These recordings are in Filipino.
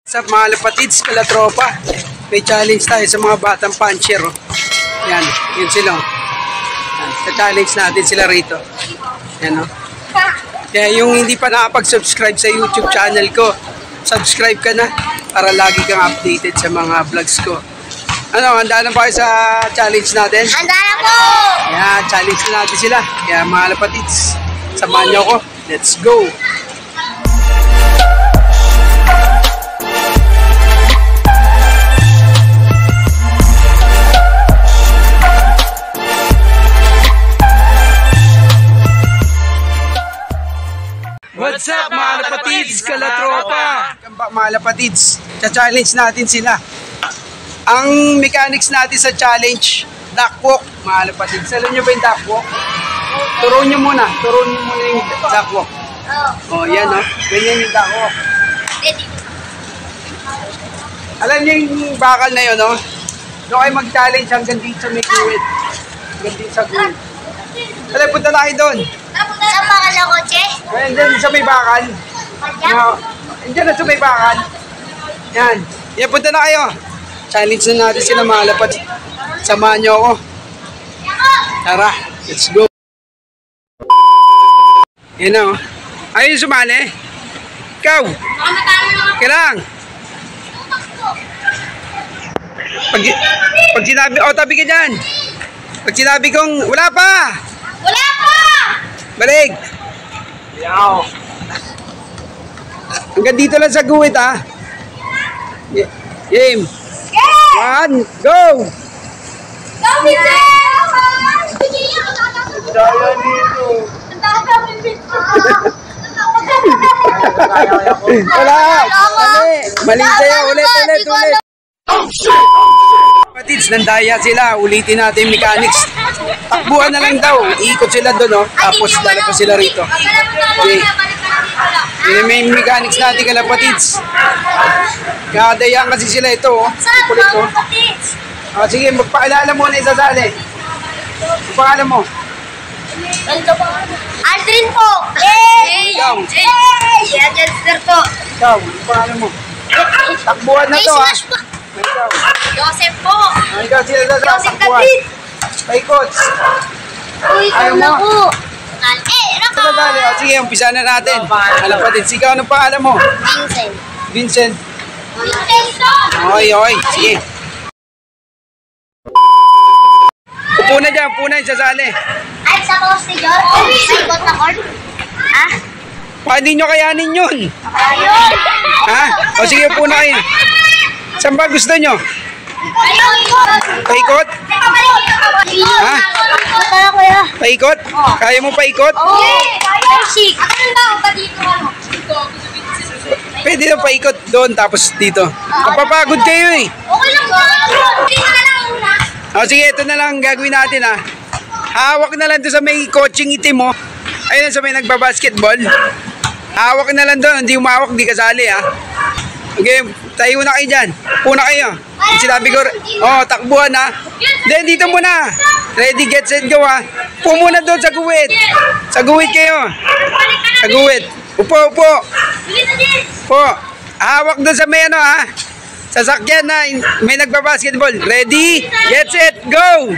Sa mga lapatids, kalatropa, may challenge tayo sa mga batang puncher. Oh. Yan, yun sila. Sa-challenge natin sila rito. Yan, oh. Kaya yung hindi pa nakapag-subscribe sa YouTube channel ko, subscribe ka na para lagi kang updated sa mga vlogs ko. Ano, handa na ba kayo sa challenge natin? Handa na po! Yan, challenge na natin sila. Kaya mga lapatids, samahan niyo ako. Let's go! What's up mga lapatids, kalatropa? Mga lapatids, cha-challenge natin sila. Ang mechanics natin sa challenge, duck walk, mga lapatids. Alam nyo ba yung duck walk? Turuan nyo muna yung duck walk. Oh, yan o, ganyan yung duck walk. Alam nyo yung bakal na yun, no? Doon kayo mag-challenge hanggang dito sa may kuwit. Hanggang dito sa kuwit. Alam, punta na kayo doon. Sa bakal na kotse? Ayan, dyan sa may bakal. Diyan na sa may bakal. Yan. Yan, punta na kayo. Challenge na natin sila mga lapat. Samahan nyo ako. Tara, let's go. Yan na, oh. Ayaw yung sumali. Ikaw. Kailang. Pag sinabi, oh, tabi ka dyan. Pag sinabi kong, wala pa. Wala pa! Balik. Yaw. Hanggang dito lang sa guwit, ha. Game. One, go! Go, Peter! Daya dito. Wala. Mali sa'yo. Ulit. Kapatids, nandaya sila. Ulitin natin yung mechanics. Takbuhan na lang daw. Iikot sila doon, oh. Tapos lalabas sila rito. Okay. Yun may mechanics natin, kalapatids. Kakadayaan kasi sila ito, oh. Kulit, oh. Sige, magpakilala mo na isasali. Magpakilala mo. Aldrin po! Yay! Ikaw. Yan, Jester po. Ikaw, magpakilala mo. Takbuhan na to, ha. Ikaw. Joseph po. Ikaw sila sa Joseph takbuhan. David. Paikot. Uy, Ayaw na mo. po. Raka. Sige, umpisa na natin. Kalapatids, ikaw, anong pangalan mo? Vincent. Vincent. Vincent. Oy, sige. Upo na dyan, sasali. Ay, sa post ni George. Ay, ikot na cord. Ah? Baka hindi nyo kayanin yun. Ayun. Ha? O sige, upo na kayo. Saan ba gusto nyo? Ayun. Paikot? Ha? Kaya, kuya. Paikot? Kaya mo paikot? Oo. Chic. Ano daw ba dito, ano? Pwede na paikot doon, tapos dito. Kapapagod kayo eh. Okay lang ba? Dito na lang una. O sige, ito na lang gagawin natin, ha. Hawak na lang doon sa may coaching itim mo. Ayun sa may nagbabasketball. Hawak na lang doon, hindi umawak, hindi kasali, ha. Okay, tayo na kayo dyan. Puna kayo. Sinabi ko, oh, takbuhan, ha. Then, dito muna. Ready, get, set, go, ha. Upo muna doon sa guwit. Sa guwit kayo. Sa guwit. Upo. Upo. Hawak doon sa may ano, ha. Sasakyan na may nagbabasketball. Ready, get, set, go.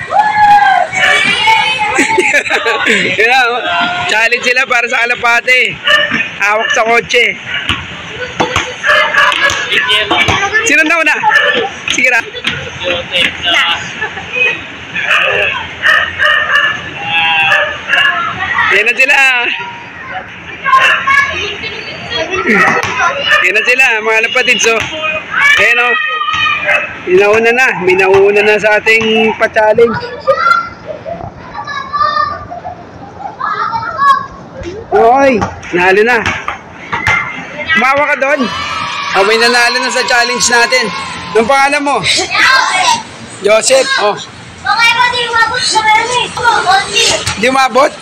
Challenge sila para sa kalapate. Hawak sa kotse. Sino na una? Sige na. Yan na sila. Yan na sila, mga lapatids. So, ayan o. May nauna na sa ating pa-challenge. Oy, nalo na. Umawa ka doon. Oh, may nanalo na sa challenge natin. Anong pangalan mo? Joseph. Oh. Okay ba, di umabot sa meron Di umabot?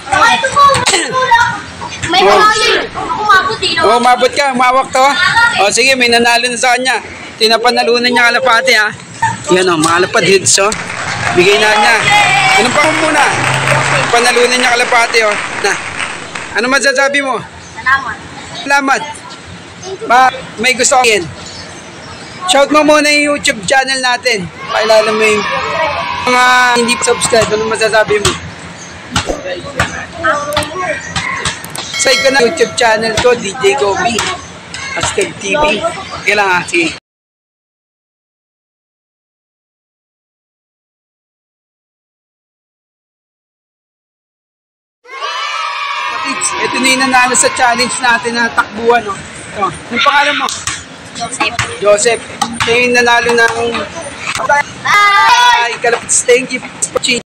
May umabot din. Oh, umabot ka. Umawak to. Oh, sige, may nanalo na sa kanya. Tinapanalunan niya kalapate, ha. Yan o, mga lapatids, oh. Bigay na niya. Anong pa muna? Panalunan niya kalapate, oh. Na. Ano masasabi mo? Salamat. Salamat. May gusto ko yan. Shout mo muna yung YouTube channel natin. Pakilala mo yung mga hindi pa subscribe. Ano masasabi mo? Side ka na YouTube channel ko, DJ Gobi. Hashtag TV. Okay lang ha, sige. Ito na yung nanalo sa challenge natin na takbuhan. No? Ito. Anong pangalan mo? Joseph. Joseph. Ito yung nanalo ng... Bye! Thank you for watching.